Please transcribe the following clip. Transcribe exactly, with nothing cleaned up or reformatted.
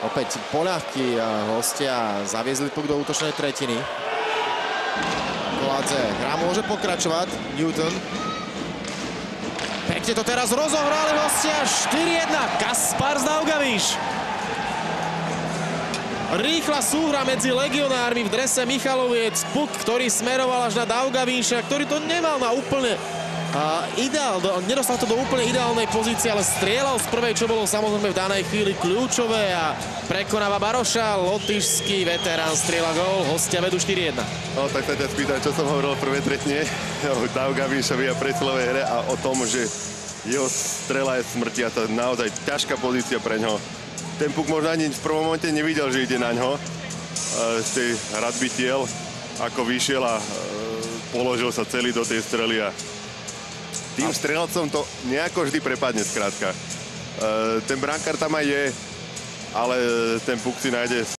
Opäť poľahky hostia zaviezli puk do útočnej tretiny. Koladze, hra môže pokračovať. Newton. Pekne to teraz rozohrali hostia. štyri jedna. Kaspar Daugavíš. Rýchla súhra medzi legionármi v drese Michaloviec. Puk, ktorý smeroval až na Daugavíša, ktorý to nemal na úplne uh, ideál. Do, nedostal to do úplne ideálnej pozície, ale strieľal z prvej, čo bolo samozrejme v danej chvíli kľúčové a prekonáva Baroša. Lotyšský veterán strieľa gól. Hostia vedú štyri jedna. No tak sa ťa spýtam, čo som hovoril v prvej tretine o Daugavíšovi a presilovej hre a o tom, že jeho strela je smrti a to je naozaj ťažká pozícia pre ňoho. Ten puk možno ani v prvom momente nevidel, že ide na ňo z tej hradby tiel, ako vyšiel a položil sa celý do tej strely a tým strelcom to nejako vždy prepadne skrátka. Ten brankár tam aj je, ale ten puk si nájde